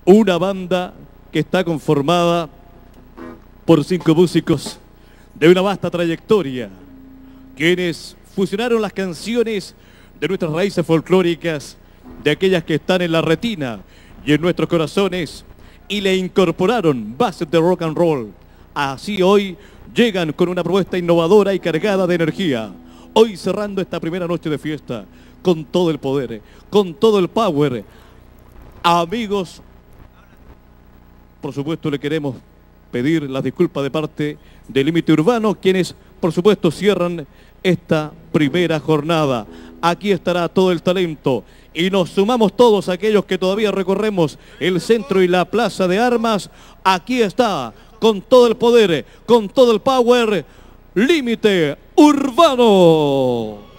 Una banda que está conformada por 5 músicos de una vasta trayectoria, quienes fusionaron las canciones de nuestras raíces folclóricas, de aquellas que están en la retina y en nuestros corazones, y le incorporaron bases de rock and roll. Así hoy llegan con una propuesta innovadora y cargada de energía. Hoy cerrando esta primera noche de fiesta con todo el poder, con todo el power. Amigos, por supuesto le queremos pedir las disculpas de parte de Límite Urbano, quienes por supuesto cierran esta primera jornada. Aquí estará todo el talento y nos sumamos todos aquellos que todavía recorremos el centro y la plaza de armas. Aquí está, con todo el poder, con todo el power, Límite Urbano.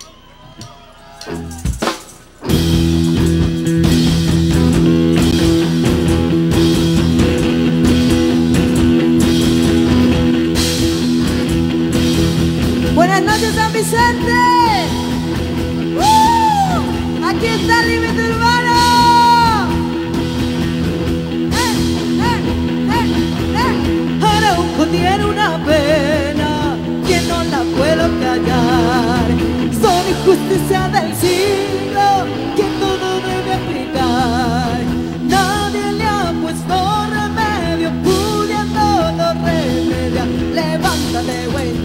Buenas noches, San Vicente. Aquí está el Límite Urbano. Arauco tiene una pena que no la puedo callar. Son injusticias del siglo que todo debe aplicar. Nadie le ha puesto remedio, pudiéndolo remediar. Levántate, güey.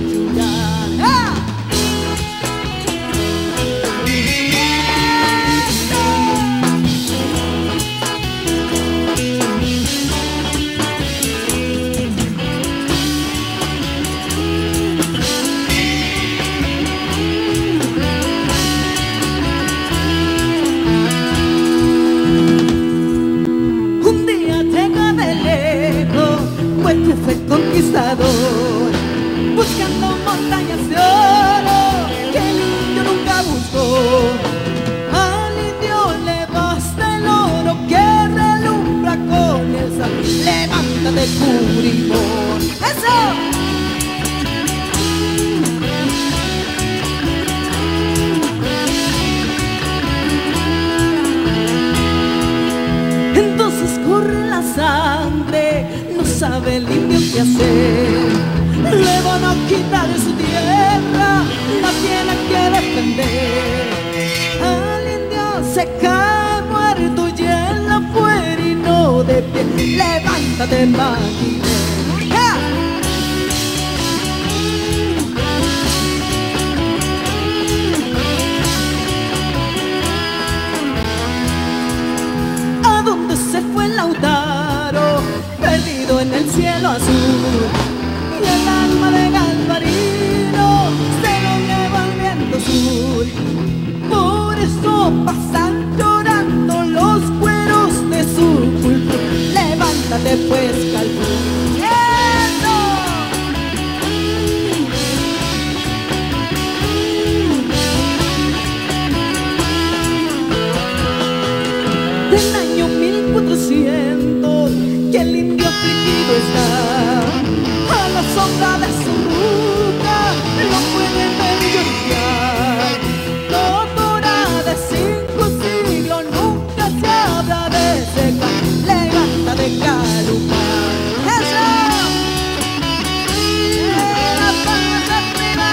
Conquistador, buscando montañas de oro que el indio nunca buscó. Al indio le basta el oro que relumbra con el sol. Levántate, cubribón. ¡Eso! Entonces corre la sangre, no sabe el indio qué hacer. Le van a quitar su tierra, la tiene que defender. Al indio se cae muerto y él afuera y no de pie. Levántate, máquina. ¿A dónde se fue Lautaro? Perdido en el cielo azul, y el alma de Galvarino se lo lleva al viento sur. Por eso pasan llorando los cueros de su cultura. Levántate pues, Calvón. Del año 1400 que el indio afligido está, a la sombra de su ruca lo pueden ver llorar. Doctora de 5 siglos nunca se habrá de secar. Levanta de Calumar. ¡Eso! ¡La palmas arriba!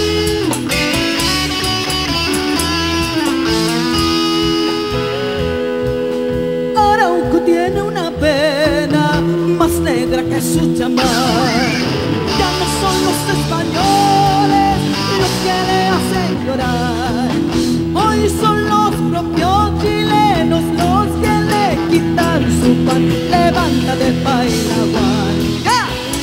Arauco tiene una pena más negra que su chamán. Ya no son los españoles los que le hacen llorar. Hoy son los propios chilenos los que le quitan su pan. Levántate, Painaguán. ¡Ja!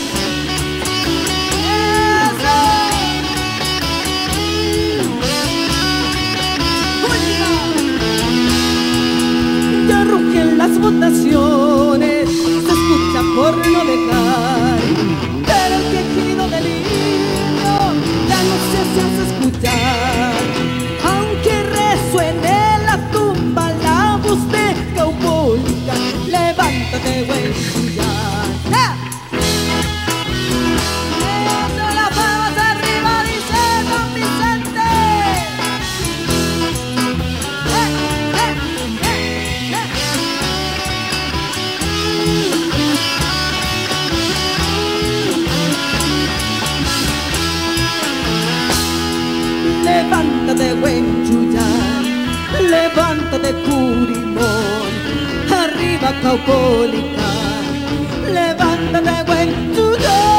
Ya rugen las votaciones, se escucha por no dejar, pero el quejido del indio ya no se hace escuchar. Aunque resuene la tumba la voz de caubólica, levántate, güey, ya. ¡Ja! ¡Eso, las palmas arriba, dice Don Vicente! de Curimón. Arriba Caupolicán, levántate buen tudor.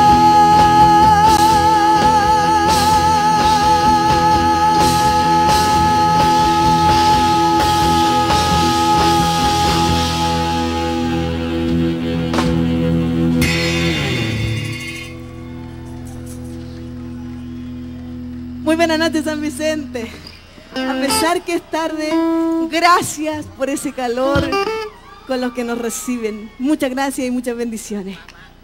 Muy buenas noches, San Vicente. A pesar que es tarde, gracias por ese calor con los que nos reciben. Muchas gracias y muchas bendiciones.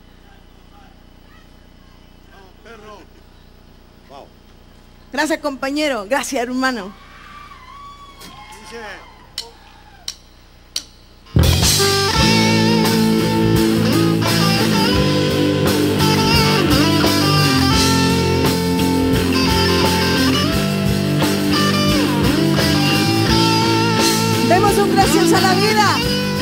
Gracias, compañero. Gracias, hermano. Demos un gracias a la vida.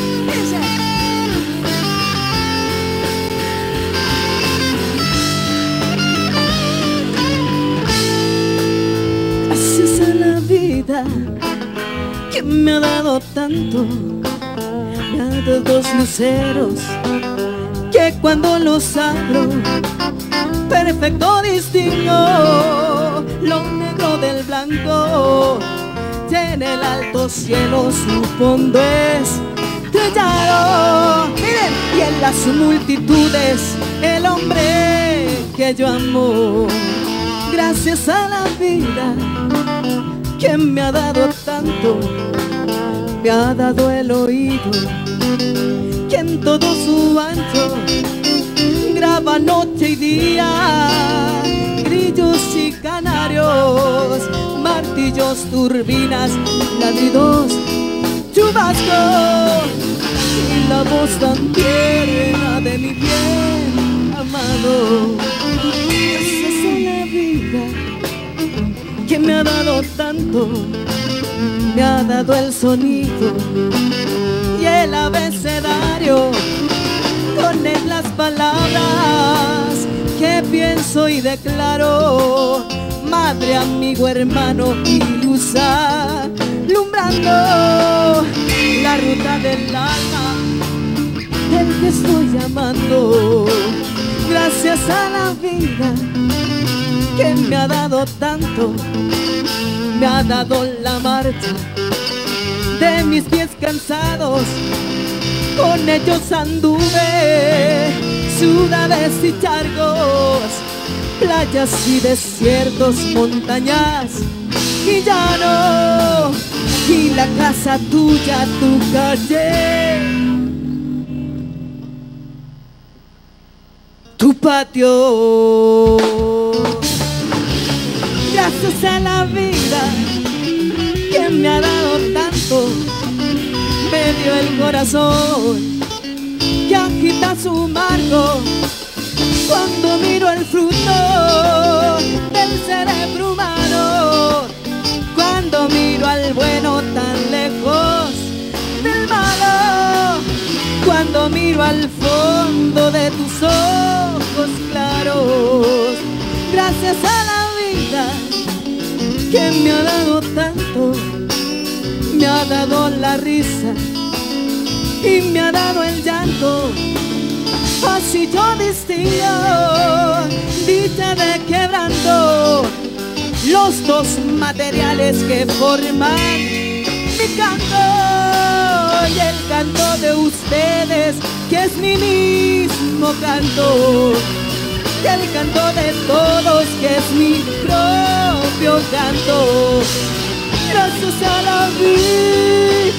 Gracias a la vida que me ha dado tanto. Me ha dado dos luceros que cuando los abro perfecto distingo lo negro del blanco. En el alto cielo su fondo estrellado. Miren, y en las multitudes el hombre que yo amo. Gracias a la vida que me ha dado tanto, me ha dado el oído que en todo su ancho graba noche y día, grillos y canarios, martillos, turbinas, ladridos, chubascos y la voz tan tierna de mi bien amado. Gracias a la vida que me ha dado tanto, me ha dado el sonido y el abecedario, con él las palabras que pienso y declaro. Madre, amigo, hermano y luz alumbrando la ruta del alma del que estoy amando. Gracias a la vida que me ha dado tanto, me ha dado la marcha de mis pies cansados. Con ellos anduve ciudades y charcos, playas y desiertos, montañas y llano, y la casa tuya, tu calle, tu patio. Gracias a la vida que me ha dado tanto, me dio el corazón que agita su marco cuando miro el fruto del cerebro humano, cuando miro al bueno tan lejos del malo, cuando miro al fondo de tus ojos claros. Gracias a la vida que me ha dado tanto, me ha dado la risa y me ha dado el llanto. Así yo distingo dicha de quebranto, los dos materiales que forman mi canto y el canto de ustedes, que es mi mismo canto, y el canto de todos, que es mi propio canto. Gracias a la vida.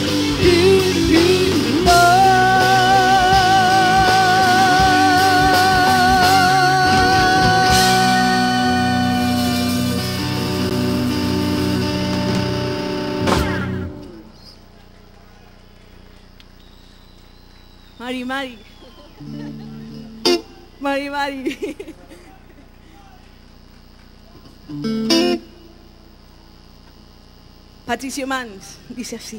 Mari. Patricio Mans dice así.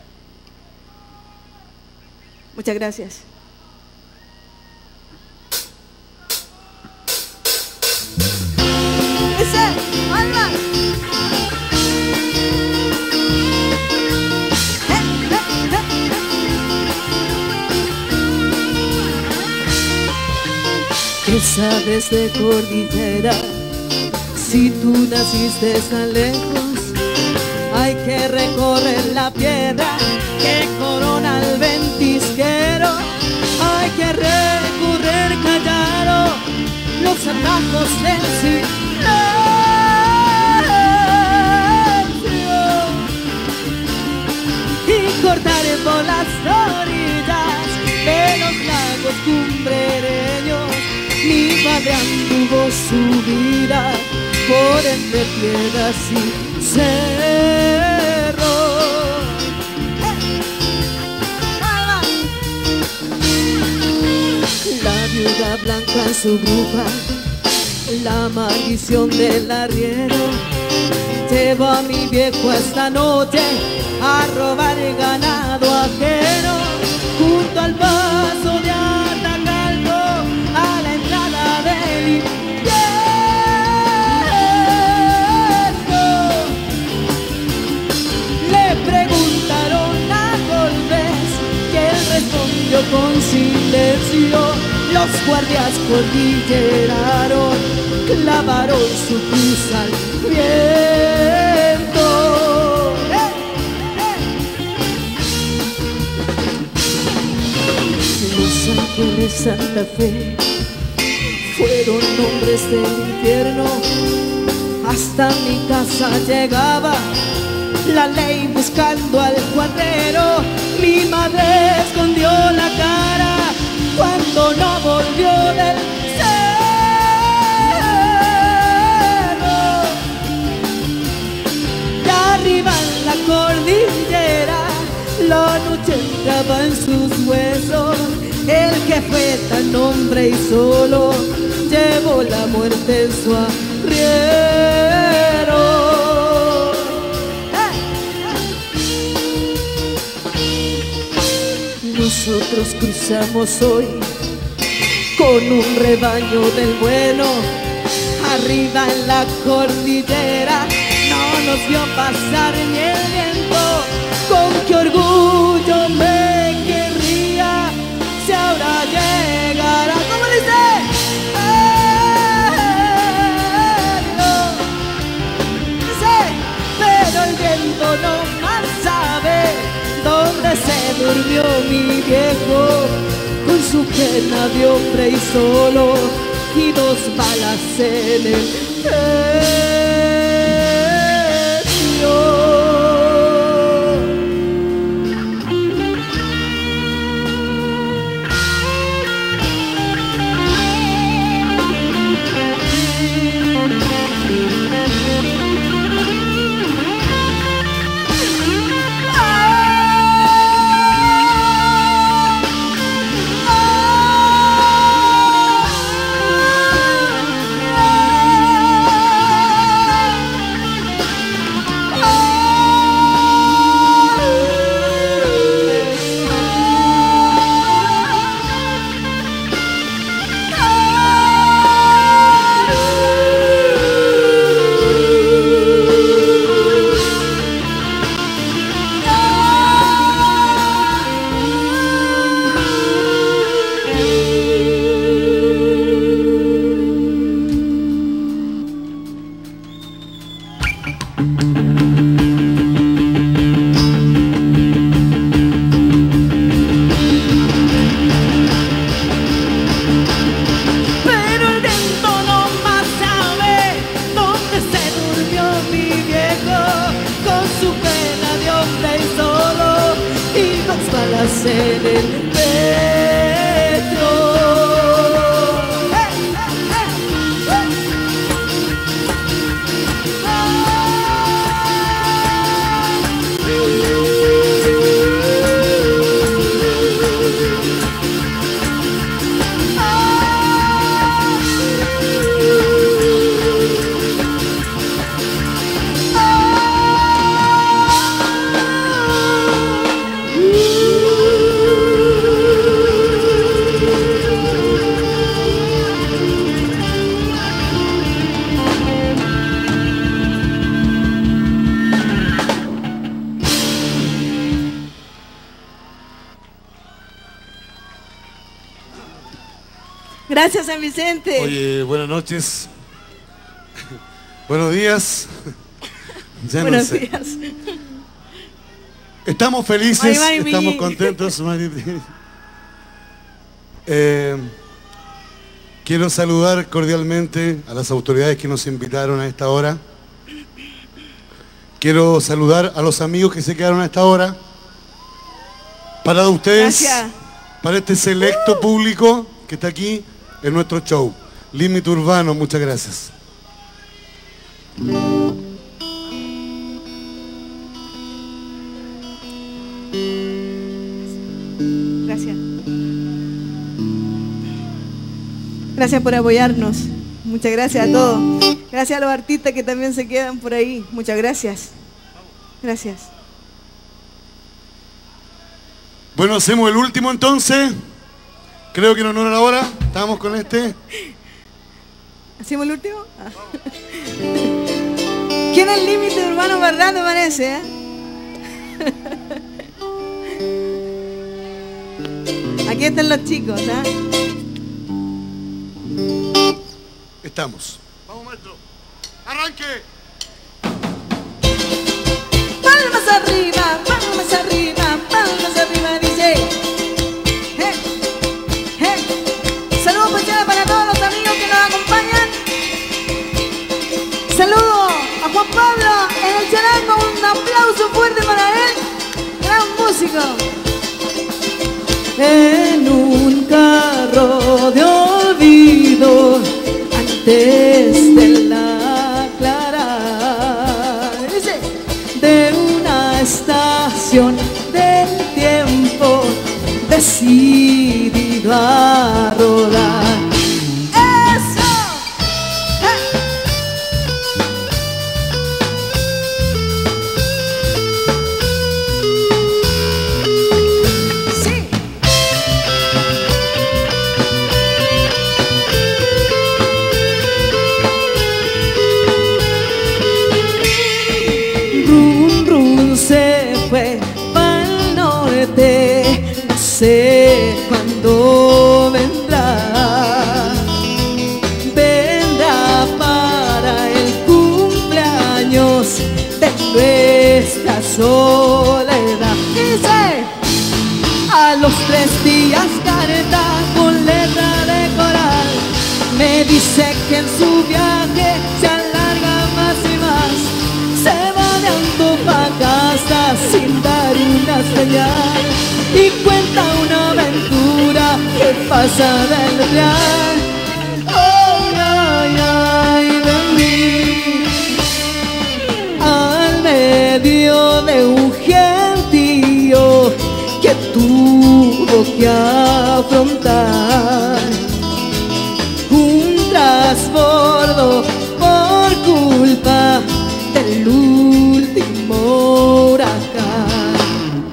Muchas gracias. ¡Ese! ¡Alma! ¿Qué sabes de cordillera? Si tú naciste tan lejos, hay que recorrer la piedra que corona el ventisquero. Hay que recorrer callado los atajos del silencio y cortar por las orillas de los lagos cumbrereños. Mi padre anduvo su vida por entre piedras y cerros. La viuda blanca en su grupa, la maldición del arriero, llevo a mi viejo esta noche a robar el ganado ajeno junto al paso de Atacalco a la entrada del infierno. Le preguntaron a Golbes y él respondió con silencio. Los guardias cordilleraron, clavaron su cruz al viento. Los ángeles Santa Fe fueron hombres del infierno. Hasta mi casa llegaba la ley buscando al cuadrero. Mi madre escondió la cara cuando no volvió del cerro. Y arriba en la cordillera la noche entraba en sus huesos. El que fue tan hombre y solo llevó la muerte en su arriero. Nosotros cruzamos hoy con un rebaño del bueno. Arriba en la cordillera no nos vio pasar ni el viento. Con qué orgullo me querría si ahora llegara, ¿cómo dice? Dice, pero el viento no más sabe dónde se durmió mi viejo con su pena de hombre y solo y 2 balas en el pecho. En el metro. Gracias, San Vicente. Oye, buenas noches. Buenos días. Ya Buenos no sé. días. Estamos felices, Ay, mami. estamos contentos. Quiero saludar cordialmente a las autoridades que nos invitaron a esta hora. Quiero saludar a los amigos que se quedaron a esta hora. Para ustedes, Gracias. para este selecto público que está aquí en nuestro show. Límite Urbano, muchas gracias. Gracias. Gracias por apoyarnos. Muchas gracias a todos. Gracias a los artistas que también se quedan por ahí. Muchas gracias. Gracias. Bueno, hacemos el último entonces. Creo que en honor a la hora. Estamos con este. ¿Hacemos el último? Ah. ¿Quién es el límite urbano verdad, me parece? Aquí están los chicos, ¿ah? Estamos. Vamos, maestro. ¡Arranque! Palmas arriba, palmas arriba, palmas arriba, DJ. Saludos especiales para todos los amigos que nos acompañan. Saludos a Juan Pablo en el charango, un aplauso fuerte para él. Gran músico. En un carro de olvido, antes de la clara, de una estación del tiempo, decidido a rodar. ¡Eso! ¡Sí! Run, run se fue pa'l norte, no sé cuándo vendrá. Vendrá para el cumpleaños de nuestra soledad. Dice, a los 3 días carta con letra de coral, me dice que en su viaje se alarga más y más. Se va de Antofagasta sin dar una señal y cuenta una aventura que pasa del real. Ay, ay, ay de mí, al medio de un gentío que tuvo que afrontar un trasbordo por culpa del último huracán.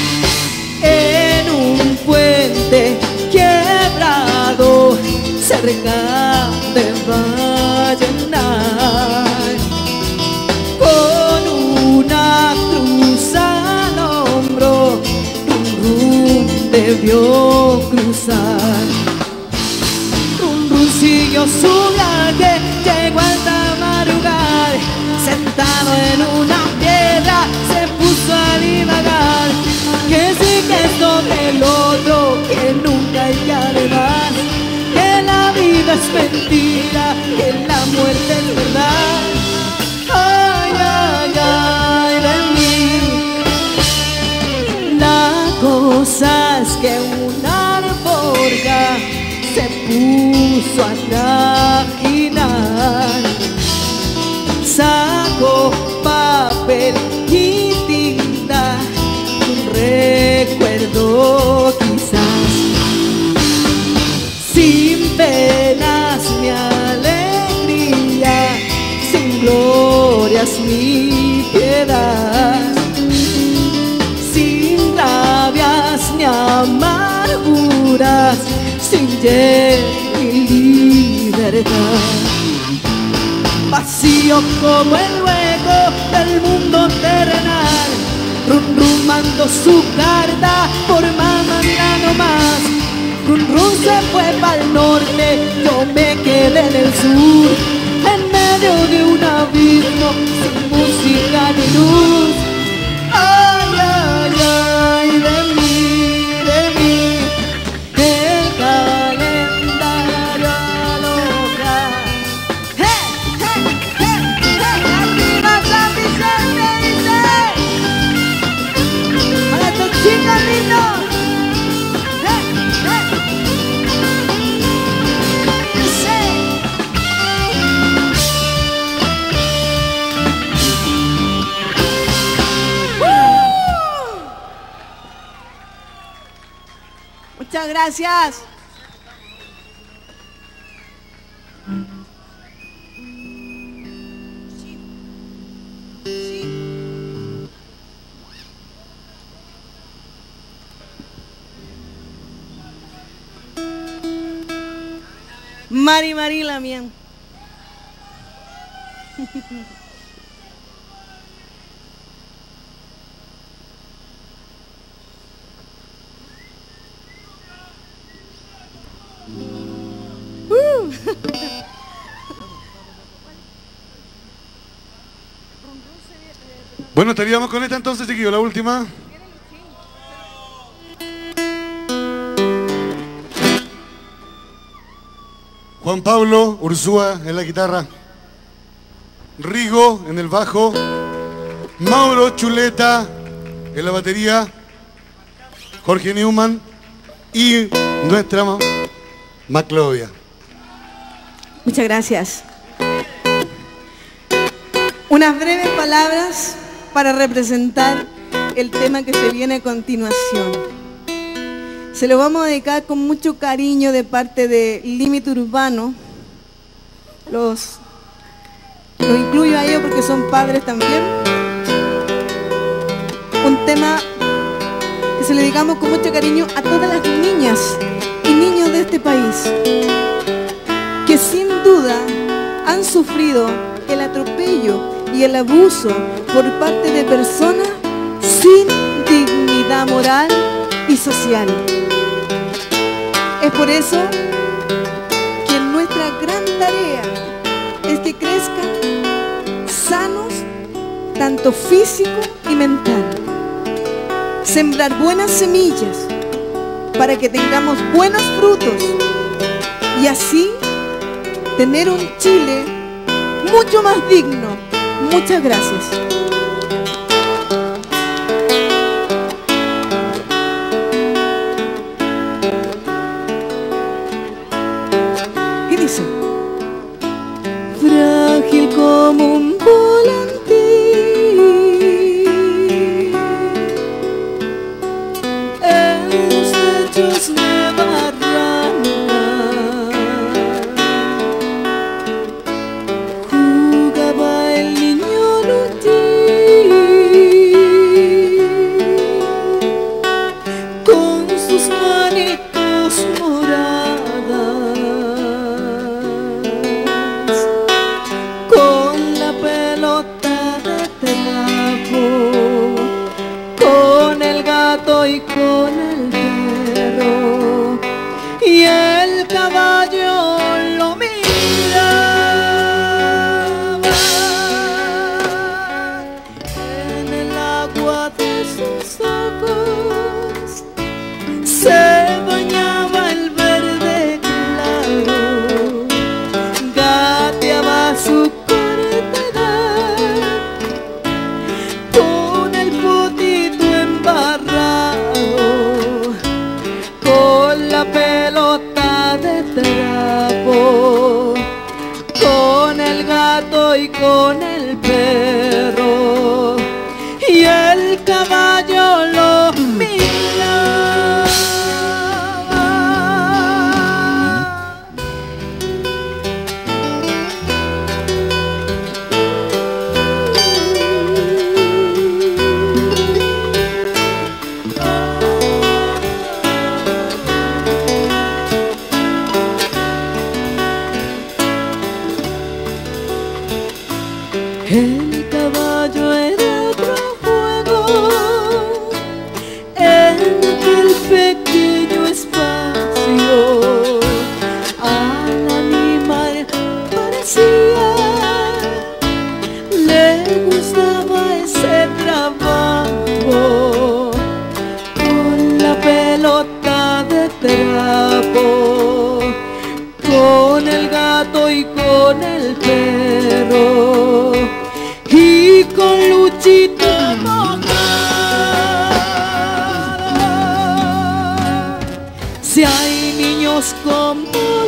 En un puente quebrado cerca de Vallenar, con una cruz al hombro, Run debió cruzar. Run siguió su viaje, llegó hasta madrugar, sentado en una piedra se puso a divagar. Que sí, que esto, que el otro, que nunca hay que además, que la vida es mentira, que la muerte es verdad. Ay, ay, ay de mí, la cosa es que una alforja se puso a trajinar, sacó papel y tinta, un recuerdo quizás, sin penas mi alegría, sin glorias mi piedad, sin rabias ni amarguras, sin libertad. Vacío como el hueco del mundo terrenal, rumando su carta por mamá, mira nomás, Run Run se fue pa'l norte, yo me quedé en el sur, en medio de un abismo sin música ni luz. Ay, ay, ay, de mí, el calendario aloca. ¡Hey, hey, hey, hey! ¡Arriba San Vicente, dice! ¡Para estos chicos lindos! Muchas gracias. Mari Lamien. Bueno, estaríamos con esta entonces, chiquillos, la última. Juan Pablo Urzúa en la guitarra, Rigo en el bajo, Mauro Chuleta en la batería, Jorge Newman y nuestra Maclovia. Muchas gracias. Unas breves palabras para representar el tema que se viene a continuación. Se lo vamos a dedicar con mucho cariño de parte de Límite Urbano. Los incluyo a ellos porque son padres también. Un tema que se le dedicamos con mucho cariño a todas las niñas y niños de este país, que sin duda han sufrido el atropello y el abuso por parte de personas sin dignidad moral y social. Es por eso que nuestra gran tarea es que crezcan sanos, tanto físico y mental. Sembrar buenas semillas para que tengamos buenos frutos y así tener un Chile mucho más digno. Muchas gracias. Y dice: frágil como un volantín en los techos de barranca, jugaba el niño Lutín con sus manitos moradas, con la pelota de trapo, con el gato y con el perro, y el caballo lo miraba en el agua de sus ojos. Se bañaba el verde claro, gateaba su cortedad con el potito embarrado, con la pelota de trapo, con el gato y con el perro, y el caballo lo miraba. El caballo era otro juego en aquel pequeño espacio trapo, con el gato y con el perro, y con Luchito mojado. Si hay niños como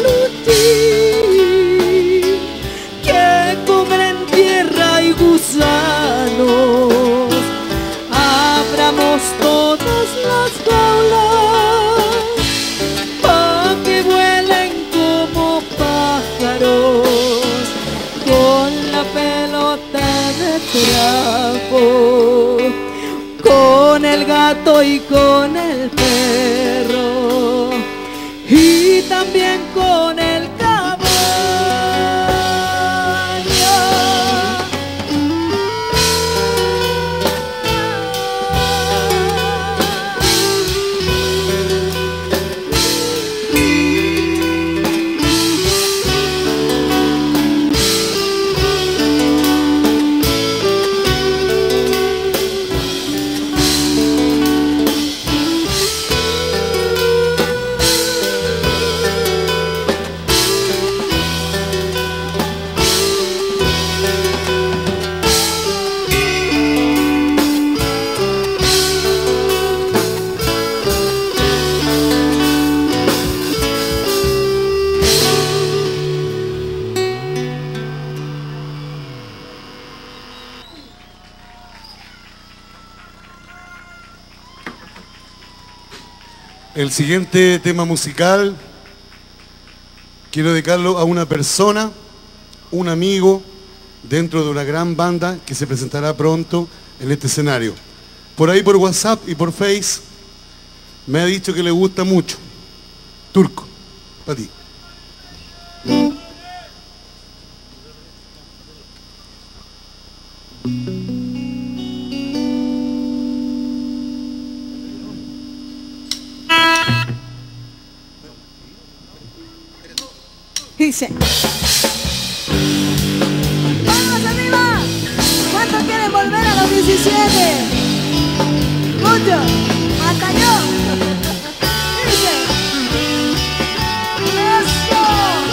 Luchín que comen tierra y gusanos, abramos todas las jaulas pa' que vuelen como pájaros con la pelota de trapo, con el gato y con el perro, y también con el caballo. El siguiente tema musical quiero dedicarlo a una persona, un amigo dentro de una gran banda que se presentará pronto en este escenario. Por ahí por WhatsApp y por Face me ha dicho que le gusta mucho. Turco, para ti. Dice: ¡vamos arriba! ¿Cuántos quieren volver a los 17? Mucho, hasta yo. Dice: ¡eso!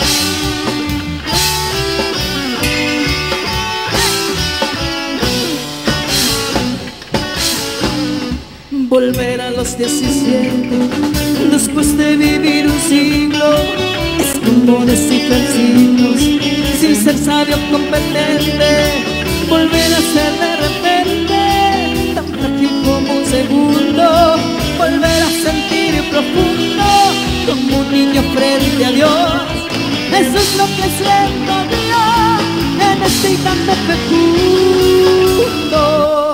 Volver a los 17 después de vivir un siglo es como descifrar signos sin ser sabio competente. Volver a ser de repente tan frágil como un segundo. Volver a sentir profundo como un niño frente a Dios. Eso es lo que siento yo en este instante fecundo.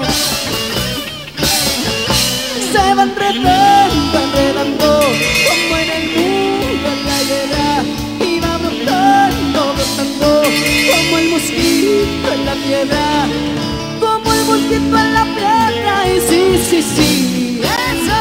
Se va enredando, enredando como en el mundo en la hiedra, y va brotando, brotando como el mosquito en la piedra, como el mosquito en la piedra. Y sí, sí, sí, eso.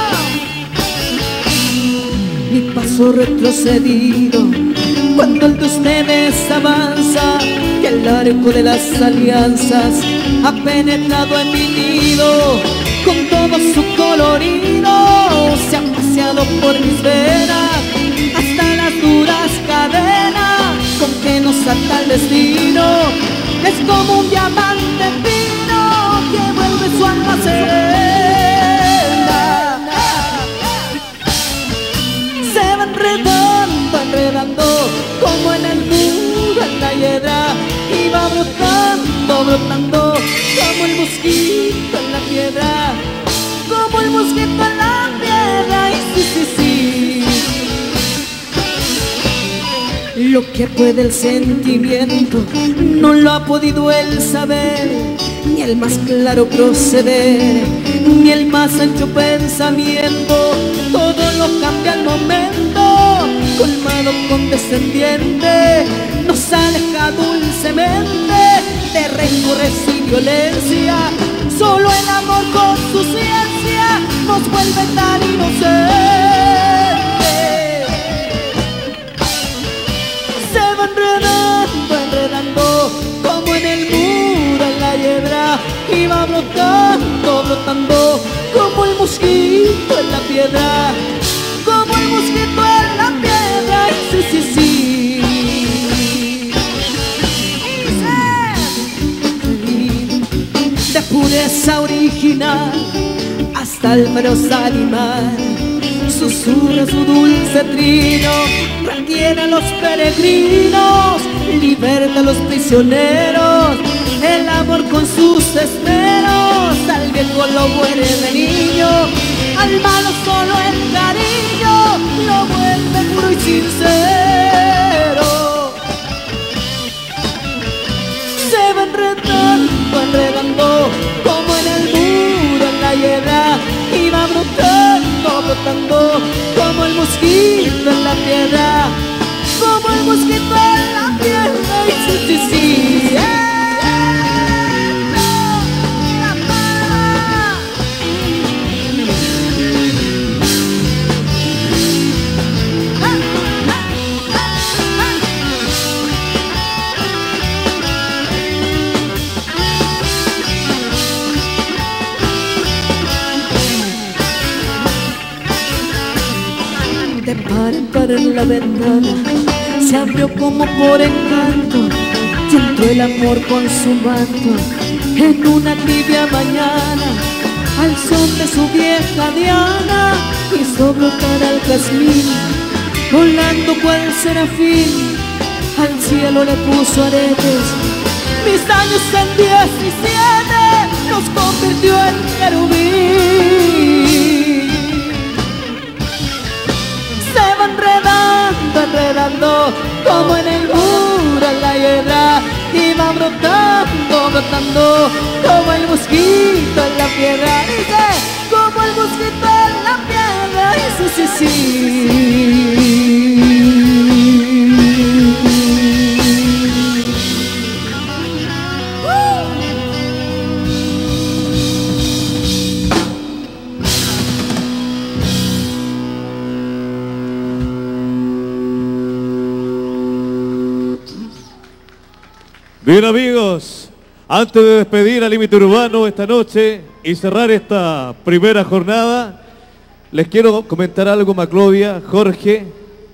Mi paso retrocedido cuando el de ustedes avanza, que el arco de las alianzas ha penetrado en mi nido. Con todo su colorido se ha paseado por mis venas hasta las duras cadenas con que nos ata el destino. Es como un diamante fino que vuelve su alma serena. Se va enredando, enredando como en el muro en la hiedra, y va brotando, brotando como el mosquito en la piedra, como el mosquito en la piedra. Y sí, sí, sí. Lo que puede el sentimiento no lo ha podido él saber, ni el más claro proceder, ni el más ancho pensamiento. Todo lo cambia al momento, colmado condescendiente, nos aleja dulcemente de rencores y violencia. Solo el amor con su ciencia nos vuelve tan inocentes. Se va enredando, enredando como en el muro en la hiedra, y va brotando, brotando como el mosquito en la piedra, como el mosquito belleza original, hasta el feroz animal susurra su dulce trino, retiene a los peregrinos, liberta a los prisioneros, el amor con sus esmeros, al viejo lo vuelve niño, al malo solo el cariño lo vuelve puro y sincero. Se va enredando, enredando, como en el muro, en la hiedra, y va brotando, brotando, como el mosquito en la piedra, como el mosquito en la piedra, y sí, sí, sí. De par en par en la ventana se abrió como por encanto, y entró el amor con su manto en una tibia mañana. Al son de su vieja diana hizo brotar al jazmín, volando cual serafín, al cielo le puso aretes. Mis años en 17 los convirtió en querubín. Se va enredando, enredando, como en el muro, en la hiedra, y va brotando, brotando, como el mosquito en la piedra. Dice, como el mosquito en la piedra, y sí, sí, sí. Bien, amigos, antes de despedir al Límite Urbano esta noche y cerrar esta primera jornada, les quiero comentar algo, Maclovia, Jorge,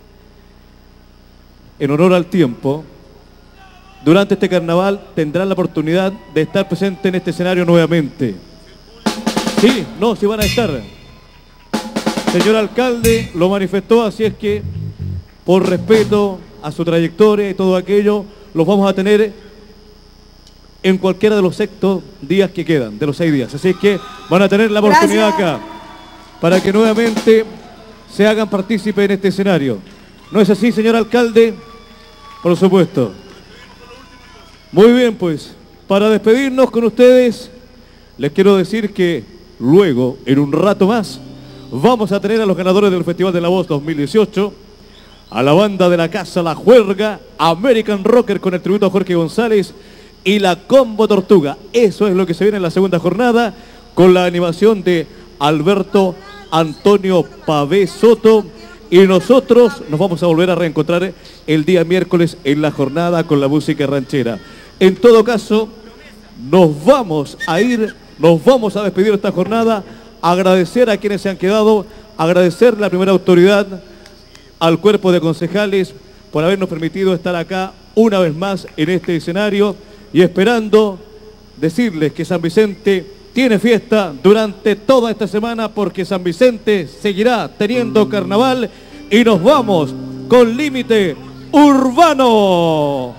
en honor al tiempo. Durante este carnaval tendrán la oportunidad de estar presentes en este escenario nuevamente. Sí, no, sí van a estar. Señor alcalde lo manifestó, así es que por respeto a su trayectoria y todo aquello, los vamos a tener en cualquiera de los sextos días que quedan, de los 6 días. Así es que van a tener la oportunidad acá para que nuevamente se hagan partícipes en este escenario. ¿No es así, señor alcalde? Por supuesto. Muy bien, pues, para despedirnos con ustedes, les quiero decir que luego, en un rato más, vamos a tener a los ganadores del Festival de la Voz 2018, a la banda de la casa La Juerga, American Rocker con el tributo a Jorge González, y la Combo Tortuga. Eso es lo que se viene en la segunda jornada, con la animación de Alberto Antonio Pavé Soto, y nosotros nos vamos a volver a reencontrar el día miércoles en la jornada con la música ranchera. En todo caso, nos vamos a ir, nos vamos a despedir de esta jornada, agradecer a quienes se han quedado, agradecer a la primera autoridad, al cuerpo de concejales, por habernos permitido estar acá una vez más en este escenario, y esperando decirles que San Vicente tiene fiesta durante toda esta semana, porque San Vicente seguirá teniendo carnaval, y nos vamos con Límite Urbano.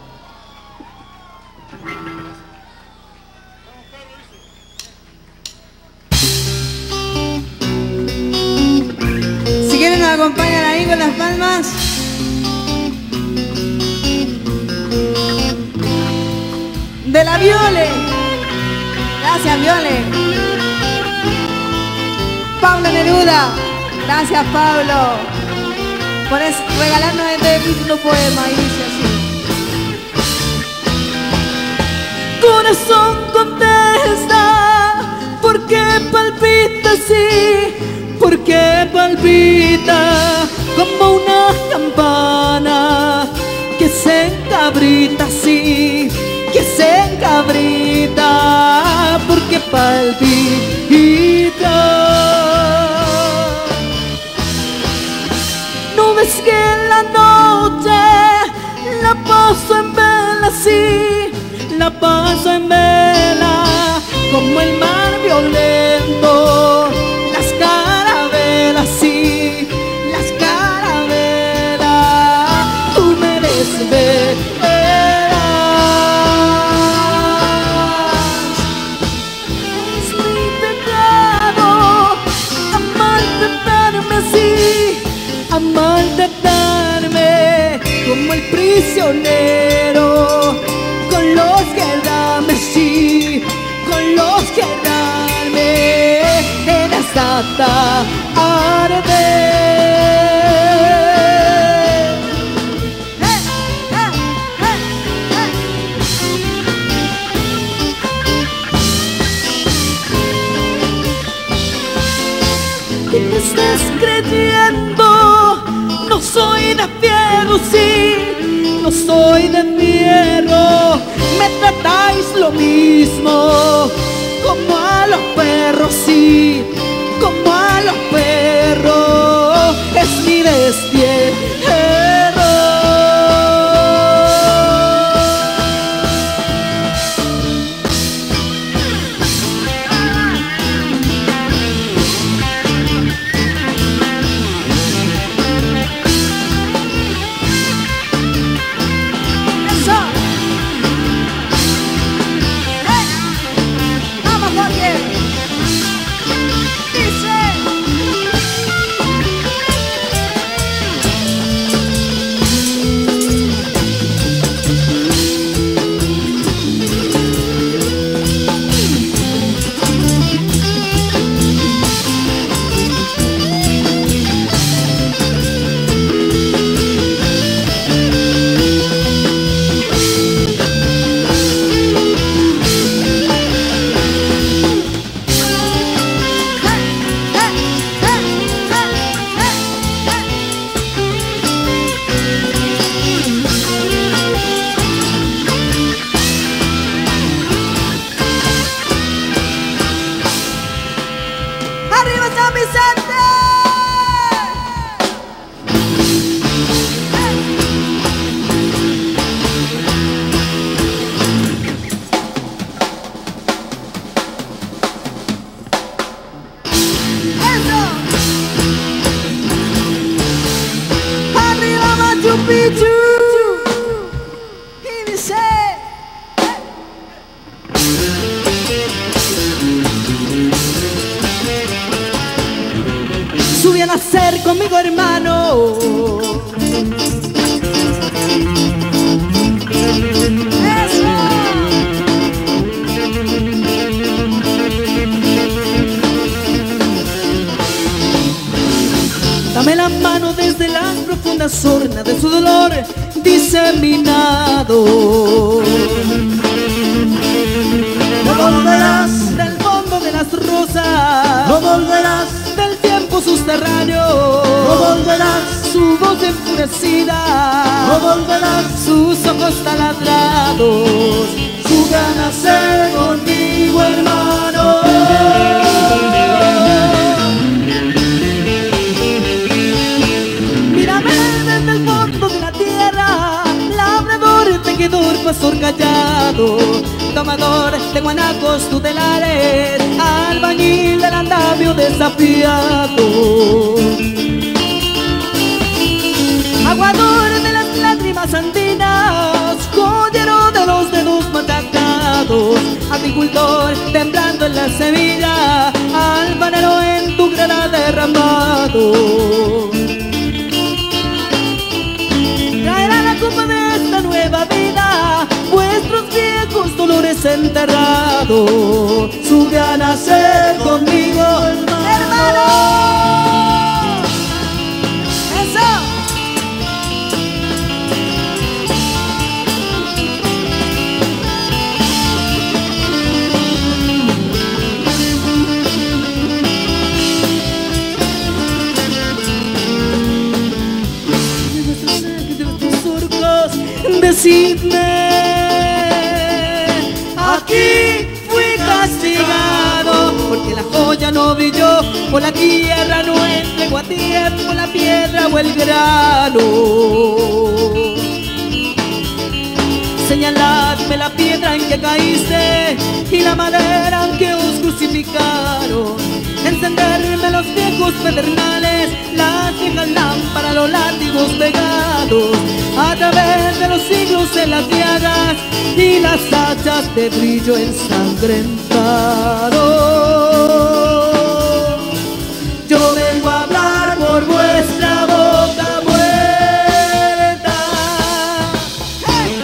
Si quieren nos acompañan ahí con las palmas. De la Viole. Gracias, Viole. Pablo Neruda. Gracias, Pablo, por regalarnos este lindo poema. Y dice así: corazón, contesta, ¿por qué palpita así? ¿Por qué palpita como una campana que se encabrita así? Que se encabrita, porque palpita. No ves que la noche la paso en vela, sí, la paso en vela, como el mar violento. Las carabelas, sí, las carabelas, tú me desvelas. Es mi pecado maltratarme así, a maltratarme como el prisionero, con los que darme, sí, con los que darme en esta tarde. ¿Qué me estás creyendo? No soy de fierro, sí, no soy de fierro. Me tratáis lo mismo, como a los perros, sí, como a los perros. Es mi destierro. Subí a nacer conmigo, hermano. Eso. Dame la mano desde la profunda sorna de su dolor diseminado. No volverás del fondo de las rosas, no volverás del tiempo subterráneo, no volverás, su voz enfurecida, no volverás, sus ojos taladrados, su ganas ser conmigo, hermano. Mírame desde el fondo de la tierra, labrador, tejedor, pastor callado, tomador de guanacos tutelares, albañil del andamio desafiado, aguador de las lágrimas andinas, joyero de los dedos matacados, agricultor temblando en la semilla, albanero en tu grana derramado. Traerá la copa de esta nueva vida, vuestros viejos dolores enterrados, su gran hacer conmigo, hermano. Eso. Decidme, aquí fui castigado, porque la joya no brilló, por la tierra no entregó a tiempo la piedra o el grano. Señaladme la piedra en que caíste y la madera en que crucificaron. Encenderme los viejos pedernales, las viejas lámparas, los látigos pegados. A través de los siglos en las llagas y las hachas de brillo ensangrentado. Yo vengo a hablar por vuestra boca muerta. ¡Hey!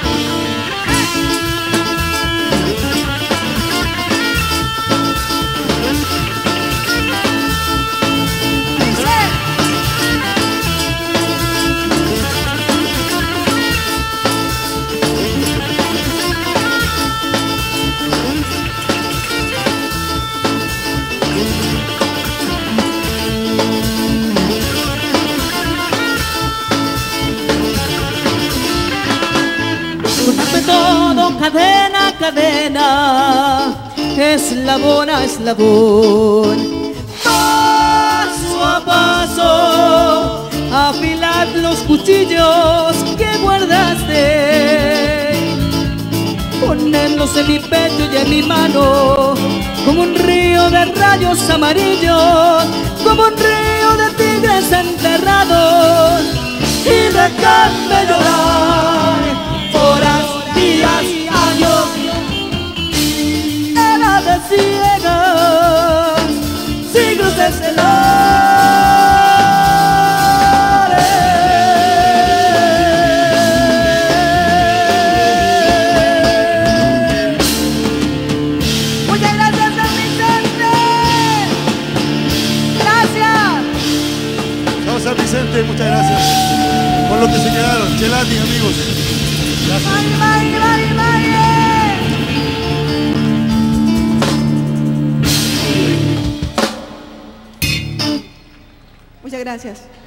Todo cadena a cadena, eslabón a eslabón, paso a paso, afilad los cuchillos que guardaste, ponedlos en mi pecho y en mi mano, como un río de rayos amarillos, como un río de tigres enterrados, y dejadme llorar horas, días, años, edades ciegas, siglos de celares. Muchas gracias, San Vicente. Gracias. Chao, San Vicente, muchas gracias por lo que se quedaron. Chelati, amigos. Gracias. Muchas gracias.